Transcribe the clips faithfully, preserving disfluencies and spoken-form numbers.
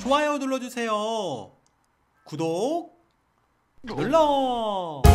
좋아요 눌러주세요. 구독 눌러.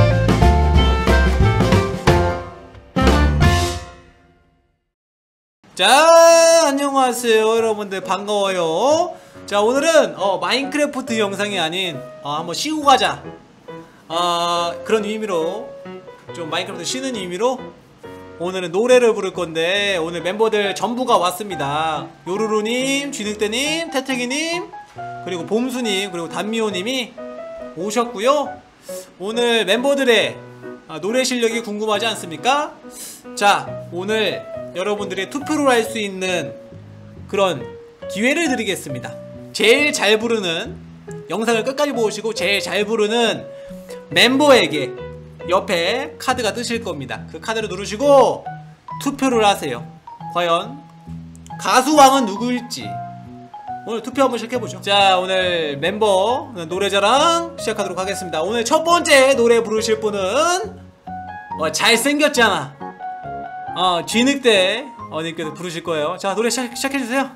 자, 안녕하세요 여러분들, 반가워요. 자, 오늘은 어, 마인크래프트 영상이 아닌 어, 한번 쉬고 가자, 어, 그런 의미로, 좀 마인크래프트 쉬는 의미로 오늘은 노래를 부를 건데, 오늘 멤버들 전부가 왔습니다. 요루루님, 쥐늑대님, 태태기님, 그리고 봄수님, 그리고 단미호님이 오셨고요. 오늘 멤버들의 노래 실력이 궁금하지 않습니까? 자, 오늘 여러분들이 투표를 할 수 있는 그런 기회를 드리겠습니다. 제일 잘 부르는, 영상을 끝까지 보시고 제일 잘 부르는 멤버에게 옆에 카드가 뜨실 겁니다. 그 카드를 누르시고 투표를 하세요. 과연 가수왕은 누구일지 오늘 투표 한번 시작해보죠. 자, 오늘 멤버 노래자랑 시작하도록 하겠습니다. 오늘 첫 번째 노래 부르실 분은 어, 잘생겼잖아, 어, 쥐늑대 어님께서 부르실 거예요. 자, 노래 시작, 시작해주세요.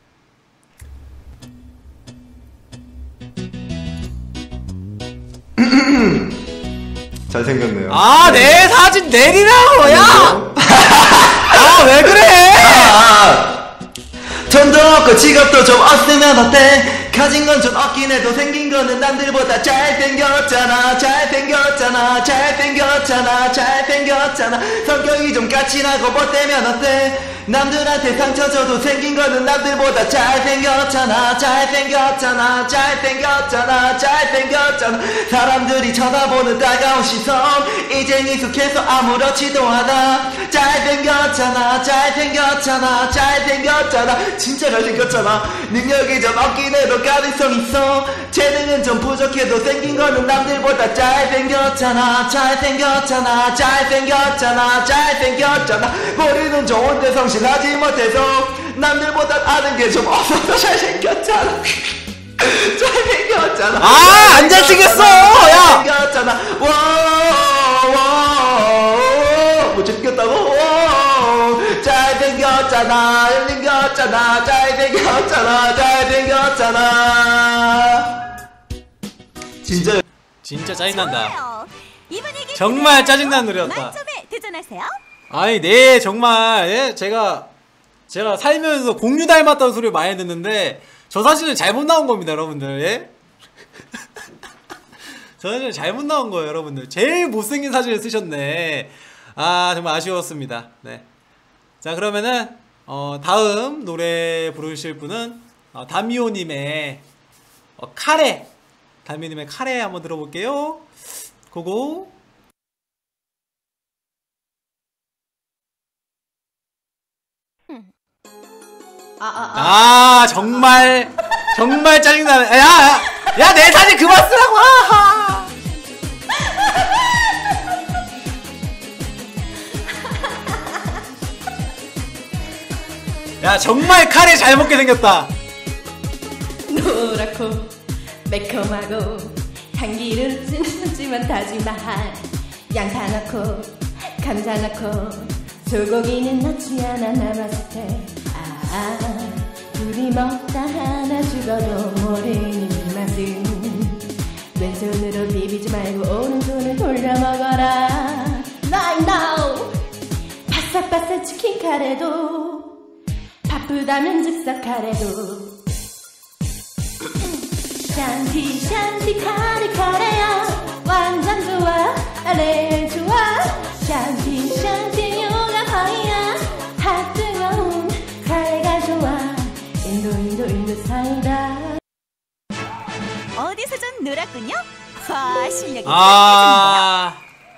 잘생겼네요. 아, 내 네. 사진 내리라고, 야! 아, 왜 그래! 아, 아. 돈도 없고 직업도 좀 없으면 어때? 가진 건 좀 없긴 해도 생긴 거는 남들보다 잘생겼잖아. 잘생겼잖아. 잘생겼잖아. 잘생겼잖아. 성격이 좀 까칠하고 못되면 어때? 남들한테 상처 줘도 생긴 거는 남들보다 잘생겼잖아. 잘생겼잖아. 잘생겼잖아. 잘생겼잖아. 사람들이 쳐다보는 따가운 시선 이젠 익숙해서 아무렇지도 않아. 잘생겼잖아. 잘생겼잖아. 잘생겼잖아. 진짜 잘생겼잖아. 능력이 좀 없긴 해도 가능성 있어. 재능은 좀 부족해도 생긴 거는 남들보다 잘생겼잖아. 잘생겼잖아. 잘생겼잖아. 잘생겼잖아. 머리는 좋은데 성실하지 못해서 남들보다 아는 게 좀 없어서 잘생겼잖아. 잘생겼잖아. 아, 안 잘생겼어! 야! 잘생겼잖아. 와와와 못생겼다고? 잘생겼잖아. 잘생겼잖아. 잘생겼잖아. 잘생겼잖아. 진짜 진짜 짜증난다. 좋아요. 이분에게 정말 짜증나는 노래였다. 만점에 도전하세요. 아니, 네, 정말, 예? 제가 제가 살면서 공유 닮았다는 소리 많이 듣는데 저 사진은 잘못 나온 겁니다, 여러분들. 예? 저 사진은 잘못 나온 거예요, 여러분들. 제일 못생긴 사진을 쓰셨네. 아, 정말 아쉬웠습니다. 네. 자, 그러면은 어, 다음 노래 부르실 분은 어, 담미호님의 어, 카레, 담미호님의 카레 한번 들어볼게요. 고고. 아, 아, 아. 아, 정말 정말 짜증나네. 야, 야, 야, 내 사진 그만 쓰라고. 아하. 야, 정말 카레 잘 먹게 생겼다. 노랗고 매콤하고 향기를 진하지만 다지만 양파 넣고 감자 넣고 소고기는 넣지 않아 남았을 때 아, 둘이 먹다 하나 죽어도 모르는 이 맛은 왼손으로 비비지 말고 오른손을 돌려 먹어라. I know 바삭바삭 치킨 카레도 바쁘다면 즉석 카레도 샨티 샨티 카레 카레야 완전 좋아 아래 좋아 샨티 샨티 요가 하이야 핫 뜨거운 카레가 좋아 인도 인도 인도 사이다. 어디서 좀 놀았군요. 와, 실력이 아,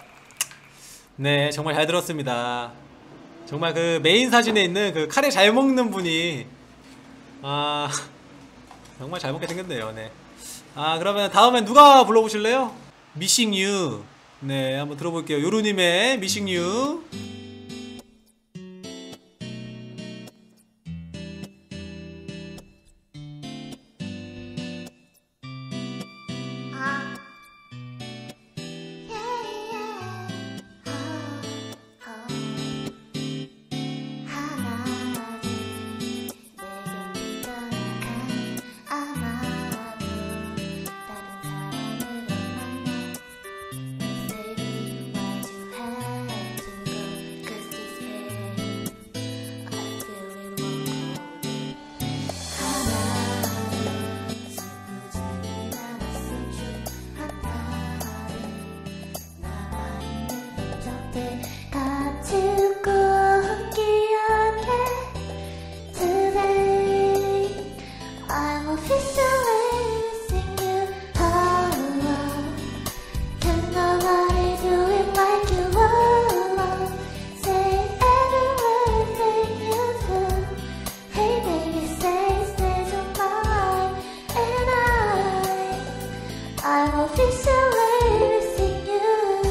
네, 정말 잘 들었습니다. 정말 그 메인 사진에 있는 그 카레 잘 먹는 분이 아, 정말 잘 먹게 생겼네요. 네. 아, 그러면 다음엔 누가 불러보실래요? Missing You. 네, 한번 들어볼게요. 요루님의 Missing You. 아 officially missing you. Oh, can nobody do it like you alone? Say everything you do. Hey baby, say stay on my mind. And I, I'm officially missing you.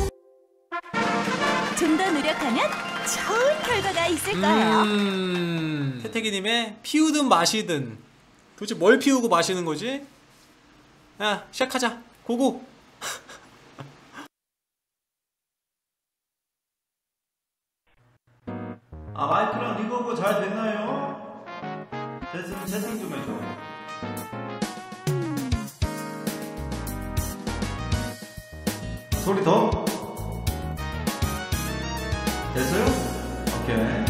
좀 더 노력하면 좋은 결과가 있을 거예요. 음, 태태기님의 피우든 마시든 도대체 뭘 피우고 마시는 거지? 야, 시작하자. 고고. 아, 마이크랑 리버브 잘 됐나요? 됐으면 채팅 좀 해줘. 소리 더? 됐어요? 오케이.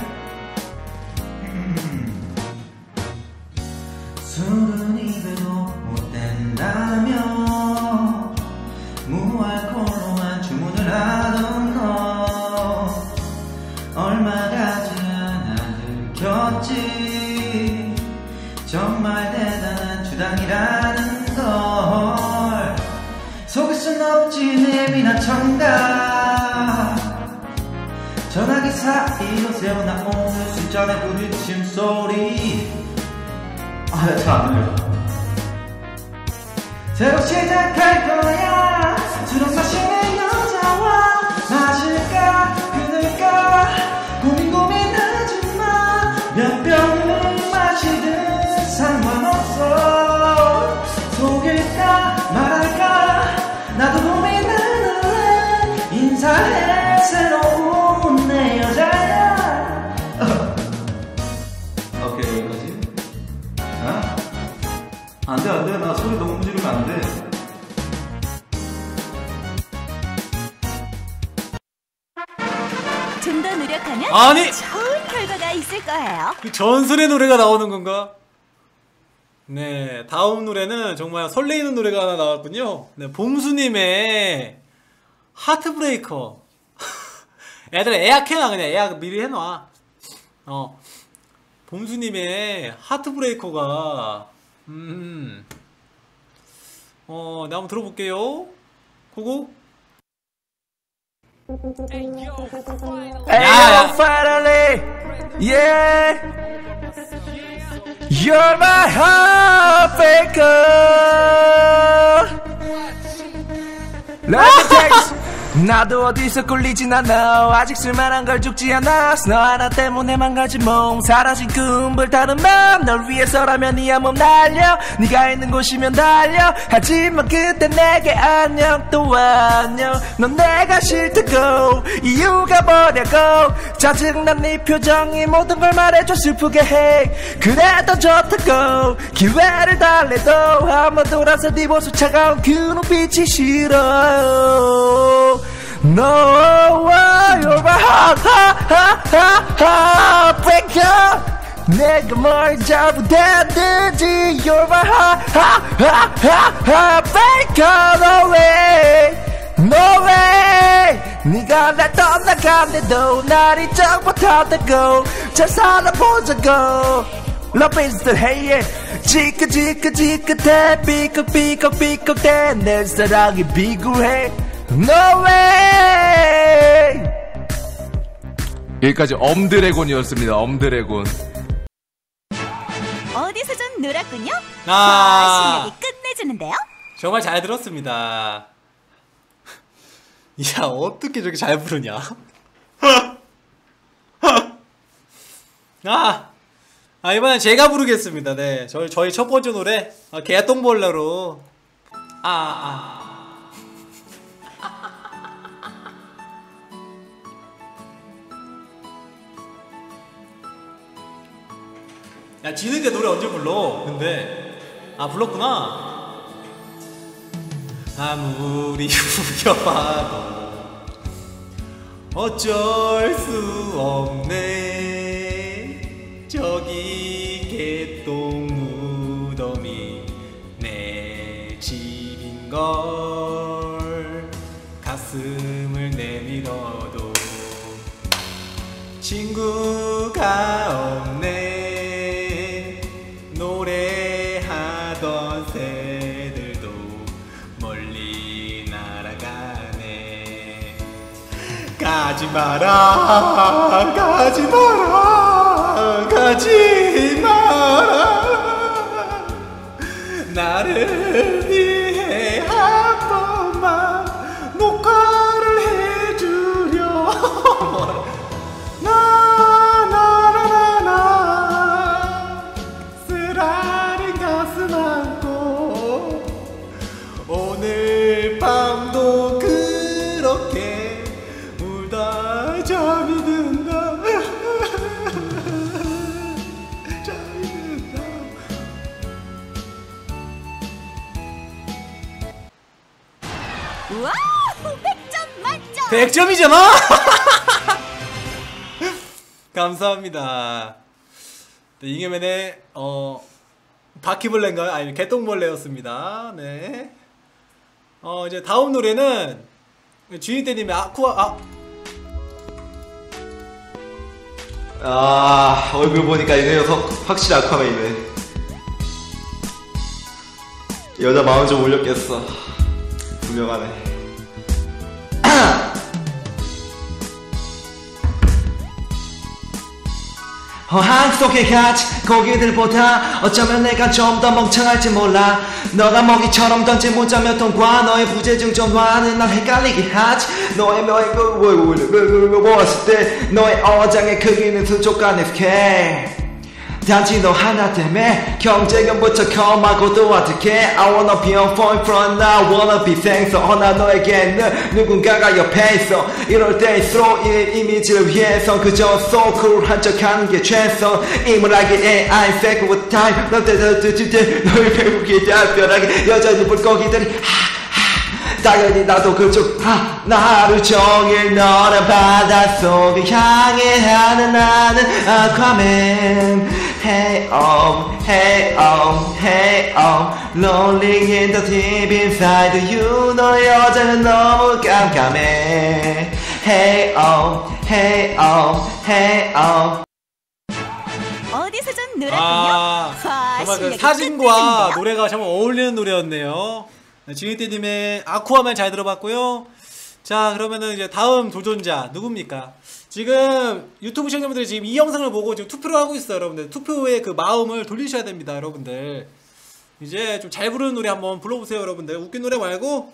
술은 입에도 못 된다며 무알콜로만 주문을 하던 너 얼마가 지나 들켰지 정말 대단한 주당이라는 걸 속일 순 없지 내 미나 청각 전화기 사이로 세워나 오늘 술잔에 부딪힘 소리 아, 잘 안 들려. 새로 시작할 거야. 술은 마시는 여자와 마실까 끊을까 고민 고민하지 마. 몇 병을 마시든 상관없어. 속일까 말할까 나도 고민을 해. 인사해 새로운 내 여자야. 오케이 여기까지. 아? 안돼 안돼 나 소리 너무 지르면 안돼. 좀 더 노력하면 아니! 좋은 결과가 있을 거예요. 그 전설의 노래가 나오는 건가? 네, 다음 노래는 정말 설레이는 노래가 하나 나왔군요. 네, 봄수님의 하트브레이커. 애들 예약해놔, 그냥 예약 미리 해놔. 어, 봄수님의 하트브레이커가, 음, 어, 네, 한번 들어볼게요. 고고. Hey, finally, yeah. You're my heartbreaker. Like a text. 나도 어디서 꿀리진 않아. 아직 쓸만한 걸 죽지 않아. 너 하나 때문에 망가진 몸 사라진 꿈 불타는 맘 널 위해서라면 이 한 몸 날려. 네가 있는 곳이면 달려. 하지만 그때 내게 안녕 또 안녕. 넌 내가 싫다고 이유가 뭐냐고. 짜증난 네 표정이 모든 걸 말해줘 슬프게 해. 그래도 좋다고 기회를 달래도 한번 돌아서 네 모습 차가운 그 눈빛이 싫어. No, you're my heart, heart, heart, heart, breaker. 내가 뭘 잘못했는지 You're my heart, heart, heart, heart, heart, breaker. No way, no way. 네가 날 떠나간데도 날 잊지 못한다고. 잘 살아보자고. Love is the hey, 지긋지긋지긋해 삐걱삐걱삐걱대 내 사랑이 비굴해. No way. 여기까지 엄드래곤이었습니다. 엄드래곤. 어디서 좀 놀았군요. 아. 와, 실력이 끝내주는데요. 정말 잘 들었습니다. 야, 어떻게 저렇게 잘 부르냐? 아, 아 이번엔 제가 부르겠습니다. 네, 저희 저희 첫 번째 노래 아, 개똥벌레로. 아, 아. 야, 지는게 노래 언제 불러? 근데 아 불렀구나. 아무리 후려봐도 어쩔 수 없네. 저기 개똥 무덤이 내 집인걸. 가슴을 내밀어도 친구가 없네. 노래하던 가지 마라 가지 마라 가지 마라 나를 위해 한 번만 녹화를 해주려 나나나나나 쓰라린 가슴 안고 오늘 밤도 그렇게 울다 잠이 든다 잠이 든다. 와우, 백 점 만점. 백 점이잖아. 감사합니다. 네, 잉여맨의 어 바퀴벌레인가요? 아니 개똥벌레였습니다. 네. 어 이제 다음 노래는 주인대님의 아쿠아 아 아 얼굴 보니까 이 녀석 확실히 아쿠아맨이네. 여자 마음 좀 올렸겠어. 분명하네. 허황 속에 갇힌 고기들보다 어쩌면 내가 좀 더 멍청할지 몰라. 너가 먹이처럼 던진 문자 몇 통과 너의 부재중 전화는 날 헷갈리게 하지. 너의 너의 그 모았을 때 너의 어장의 크기는 수족관의 스케일. 단지 너 하나 때문에 경쟁은부터 컴하고도 어떡해. I wanna be on point front, I wanna be 생소. 허나 너에게는 누군가가 옆에 있어. 이럴 때일수록 이 이미지를 위해선 그저 so cool한 척하는 게 최선. 임을 하기에 I think with time. 너의 배우기에 특별하게 여전히 물고기들이 당연히 나도 그쪽 하, 나 하루 종일 너란 바닷속을 향해 하는 나는 아쿠아맨. Hey oh, hey oh, hey oh, rolling in the deep inside you. 너의 여자는 너무 깜깜해. Hey oh, hey oh, hey oh. 어디서 좀 놀았군요. 아, 와, 정말 그 실력이 사진과 끝내준데요. 노래가 정말 어울리는 노래였네요. 지휘대님의 아쿠아맨 잘 들어봤고요. 자, 그러면은 이제 다음 도전자 누굽니까? 지금 유튜브 시청자분들이 지금 이 영상을 보고 지금 투표를 하고 있어요, 여러분들. 투표의 그 마음을 돌리셔야 됩니다, 여러분들. 이제 좀 잘 부르는 노래 한번 불러보세요, 여러분들. 웃긴 노래 말고.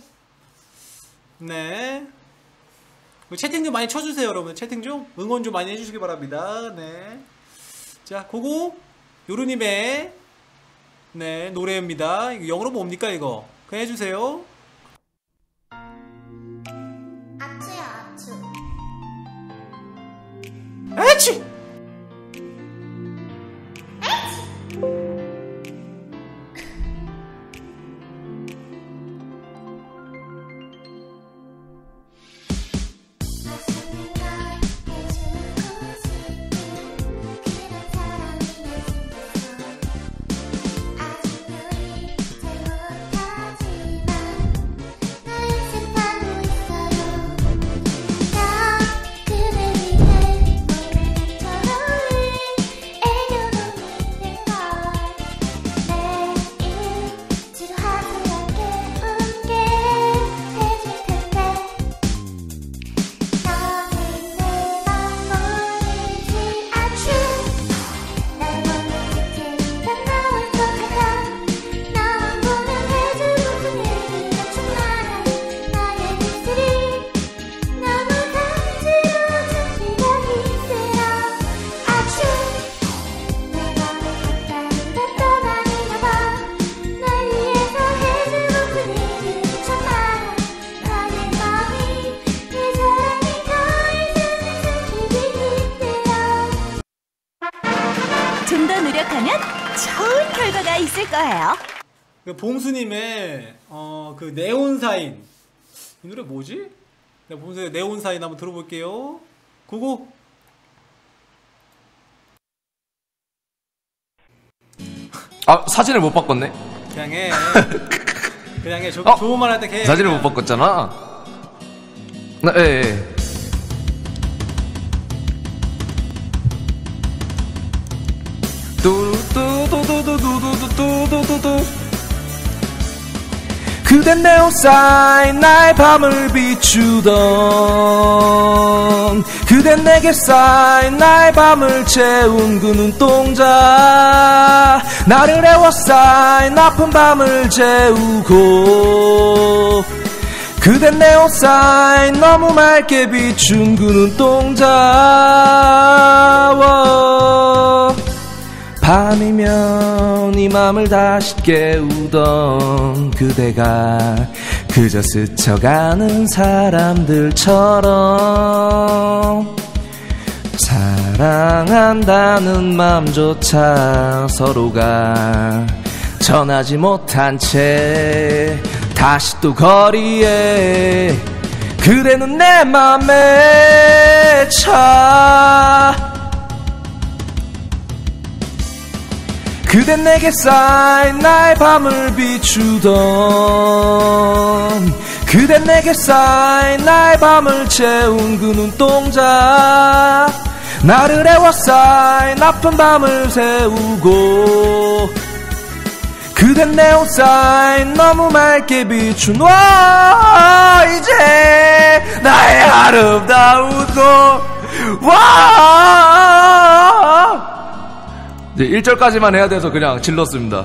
네. 채팅 좀 많이 쳐주세요, 여러분. 채팅 좀 응원 좀 많이 해주시기 바랍니다. 네. 자, 그거 요루님의 네 노래입니다. 이거 영어로 뭡니까 이거? 그냥 해주세요. 아추야 아추. 아치! 좀 더 노력하면 좋은 결과가 있을 거예요. 그 봉수님의 어 그 네온사인 이 노래 뭐지? 내가 봉수의 네온사인 한번 들어볼게요. 그거 아 사진을 못 바꿨네. 그냥 해. 그냥 해. 조, 어? 좋은 말 할 때 해. 사진을 그냥. 못 바꿨잖아. 나, 예, 예. 뚜뚜뚜뚜뚜뚜뚜뚜뚜뚜 그 그댄 내 옷 사이 나의 밤을 비추던 그댄 내게 쌓인 나의 밤을 채운 그 눈동자 나를 애워싸인 아픈 밤을 재우고 그댄 내 옷 사이 너무 맑게 비춘 그 눈동자 밤이면 이 맘을 다시 깨우던 그대가 그저 스쳐가는 사람들처럼 사랑한다는 맘조차 서로가 전하지 못한 채 다시 또 거리에 그대는 내 맘에 차 그댄 내게 쌓인 나의 밤을 비추던 그댄 내게 쌓인 나의 밤을 채운 그 눈동자 나를 애워싸인 아픈 밤을 세우고 그댄 내 옷 사이 너무 맑게 비춘 와 이제 나의 아름다운 곳 와 이제 일 절까지만 해야 돼서 그냥 질렀습니다.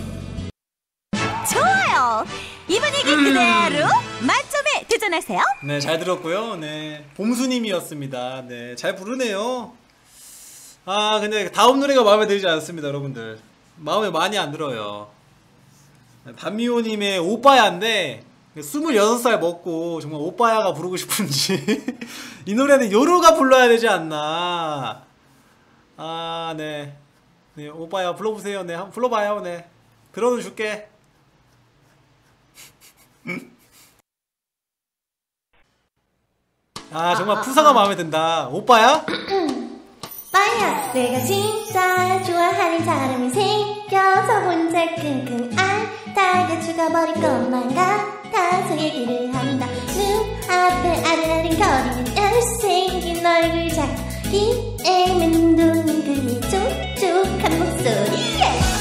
좋아요. 이 분위기 그대로 만점에 도전하세요. 네, 잘 들었고요. 네, 봄수님이었습니다. 네, 잘 부르네요. 아, 근데 다음 노래가 마음에 들지 않습니다, 여러분들. 마음에 많이 안 들어요. 단미호님의 오빠야인데 스물여섯 살 먹고 정말 오빠야가 부르고 싶은지 이 노래는 요루가 불러야 되지 않나. 아, 네. 네, 오빠야 불러보세요. 네, 한번 불러봐요. 네, 들어는 줄게. 아, 정말 푸사가 마음에 든다. 오빠야? 빠야 내가 진짜 좋아하는 사람이 생겨서 혼자 끙끙 앓다가 죽어버릴 것만 같아서 얘기를 한다. 눈앞에 아른아른 거리는 잘생긴 얼굴 자기의 맴도는 그의 촉촉한 목소리.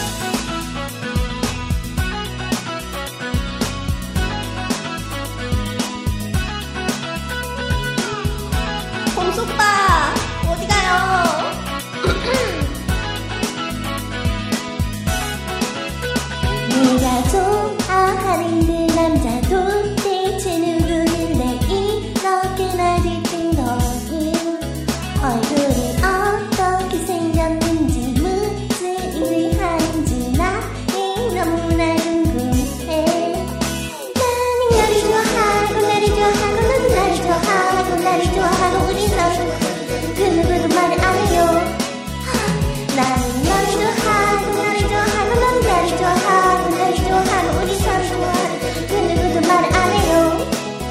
봄소빠 어디가요? 내가 좋아하는 그 남자 도대체 누구길래 이렇게나 들뜬 거니. 얼굴이 어떻게 생겼는지 무슨 일을 하는지 나는 너무나 궁금해. 나는 너를 좋아하고 나를 좋아하고 너는 나를 좋아하고 나를 좋아하고 우린 서로 그 누구도 말을 안 해요. 나는 너를 좋아하고 나를 좋아하고 너는 나를 좋아하고 나를 좋아하고 우린 서로 좋아하고 그 누구도 말을 안 해요.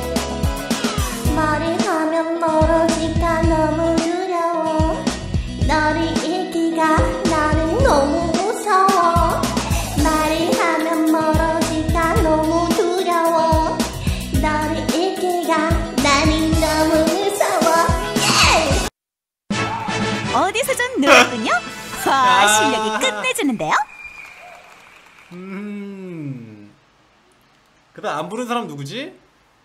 말을 하면 멀어질까 너무 두려워. 너를 잃기가 나는 너무 무서워. 말을 하면 멀어질까 너무 두려워. 너를 잃기가 나는 너무 무서워. 예! 어디서 좀 놀았군요. 와, 실력이 끝내주는데요. 음. 그다음 안 부른 사람 누구지?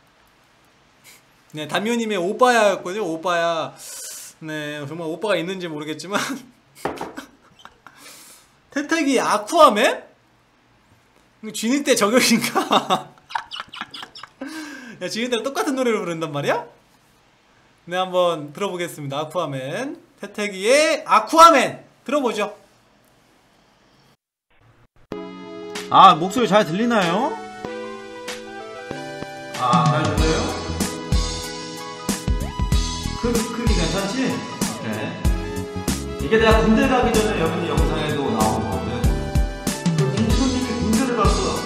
네, 담요님의 오빠야였거든요. 오빠야. 네, 정말 오빠가 있는지 모르겠지만 태택이 아쿠아맨? 쥐늑 대 저격인가? 야, 쥐늑 대 똑같은 노래를 부른단 말이야? 네, 한번 들어보겠습니다. 아쿠아맨. 태택이의 아쿠아맨 들어보죠. 아, 목소리 잘 들리나요? 아, 잘 들려요? 크기, 크기 괜찮지? 그래. 이게 내가 군대 가기 전에 여기 영상에도 나온 거거든. 그 김수님이 군대를 갔어.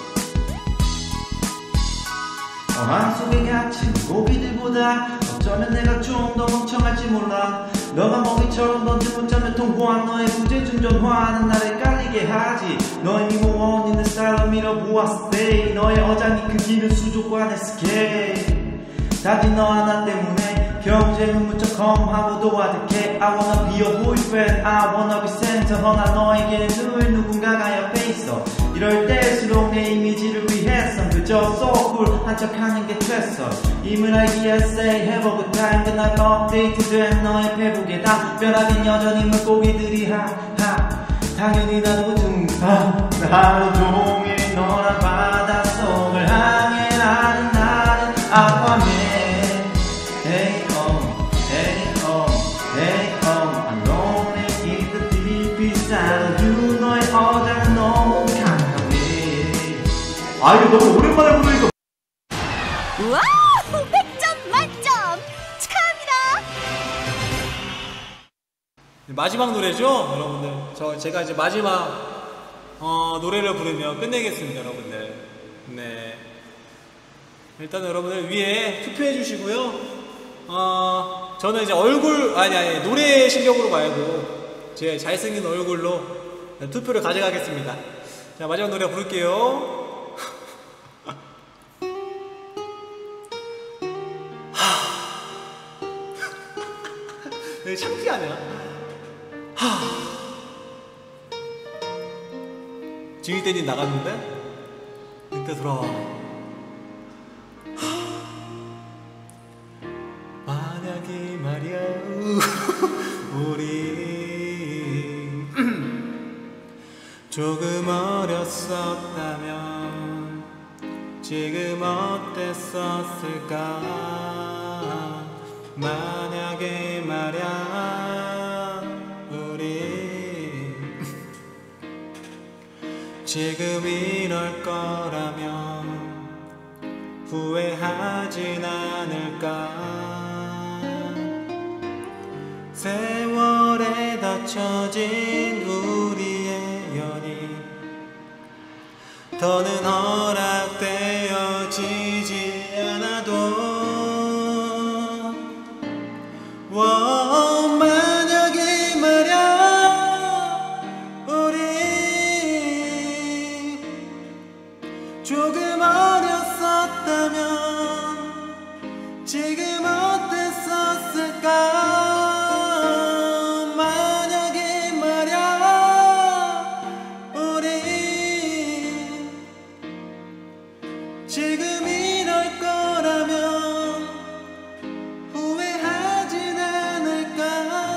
어한 속에 갇힌 고기들보다 어쩌면 내가 좀 더 멍청할지 몰라. 너가 먹이처럼 던진 문자면 통보한 너의 부재중 전화하는 나를 깔리게 하지. 너의 미모원 있는 스타일로 밀어보았을 때 너의 어장이 크기는 수족관의 스케일. 답이 너 하나 때문에 경쟁은 무척 컴하고 도와득해. I wanna be your boyfriend, I wanna be center. 허나 너에게는 늘 누군가가 옆에 있어. 이럴 때일수록 내 이미지를 위해선 그저 so cool 한 척하는 게 됐어 임을 알기에 say have a good time 그날 업데이트된 너의 페북에 답변하긴 여전히 물고기들이 하하 당연히 나도 등하 하루 종일 너란 바닷속을 향해 나는 나는 아쿠아맨 Hey oh hey oh hey oh I'm lonely in the deep inside you 너의 어장은 너무 깜깜해 아 이거 너무 오랜만에 부르니까 와우! 백 점 만점! 축하합니다! 마지막 노래죠, 여러분들. 저 제가 이제 마지막 어, 노래를 부르며 끝내겠습니다, 여러분들. 네. 일단 여러분들 위에 투표해 주시고요. 어, 저는 이제 얼굴 아니 아니 노래 실력으로 말고 제 잘생긴 얼굴로 투표를 가져가겠습니다. 자, 마지막 노래 부를게요. 왜 창피하냐? 하. 지휘대니 나갔는데 그때 돌아와. 하. 만약에 말이야 우리 조금 어렸었다면 지금 어땠었을까? 만약에 말야 우리 지금 이럴 거라면 후회하진 않을까? 세월에 닫혀진 우리의 연이 더는 허락되어지지 않아도 와, 만약에 말야 우리 조금 어렸었다면 지금 어땠었을까? 만약에 말야 우리 지금 이럴 거라면 후회하진 않을까?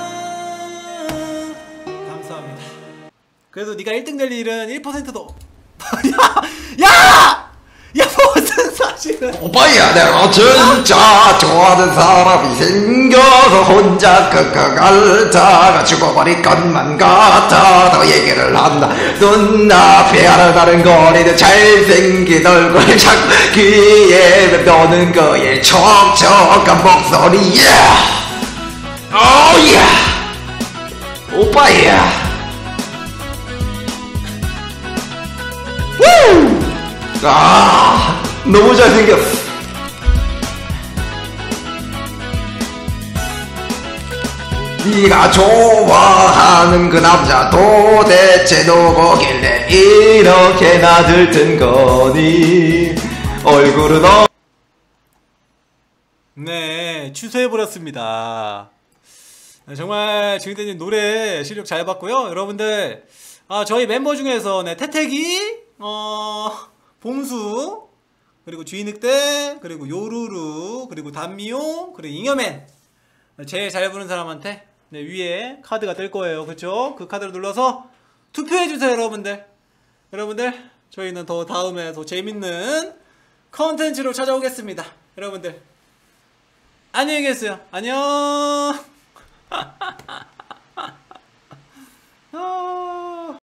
감사합니다. 그래도 네가 일 등 될 일은 일 퍼센트도 야! 야! 야 무슨 사실은 오빠야 내가 진짜 좋아하는 사람이 생겨서 혼자 끙끙 앓다가 죽어버릴 것만 같아 더 얘기를 한다 눈앞에 아른아른 거리는 잘생긴 얼굴 자꾸 귀에 맴도는 그의 촉촉한 목소리 오야 오빠야 우! 아 너무 잘생겼어 네가 좋아하는 그 남자 도대체 누구길래 이렇게 나들 든 거니 얼굴은 어 네 취소해버렸습니다. 네, 정말 주인대님 노래 실력 잘 봤고요. 여러분들 아, 저희 멤버 중에서 네, 태태기 어, 봄수 그리고 쥐늑대 그리고 요루루 그리고 단미용 그리고 잉여맨 제일 잘 부르는 사람한테 네, 위에 카드가 뜰 거예요. 그쵸? 그 카드를 눌러서 투표해주세요. 여러분들 여러분들 저희는 더 다음에 더 재밌는 컨텐츠로 찾아오겠습니다. 여러분들 안녕히 계세요. 안녕. 아...